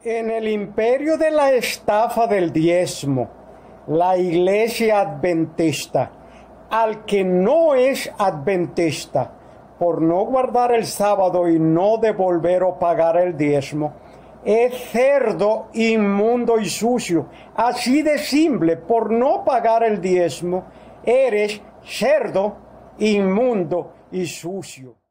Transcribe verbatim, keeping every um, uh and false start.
En el imperio de la estafa del diezmo, la iglesia adventista, al que no es adventista, por no guardar el sábado y no devolver o pagar el diezmo, es cerdo, inmundo y sucio. Así de simple, por no pagar el diezmo, eres cerdo, inmundo y sucio.